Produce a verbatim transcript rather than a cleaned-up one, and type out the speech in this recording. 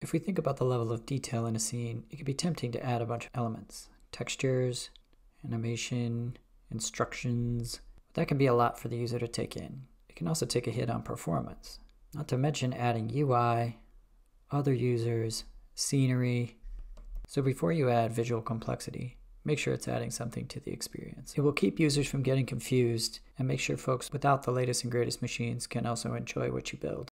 If we think about the level of detail in a scene, it can be tempting to add a bunch of elements. Textures, animation, instructions. That can be a lot for the user to take in. It can also take a hit on performance. Not to mention adding U I, other users, scenery. So before you add visual complexity, make sure it's adding something to the experience. It will keep users from getting confused and make sure folks without the latest and greatest machines can also enjoy what you build.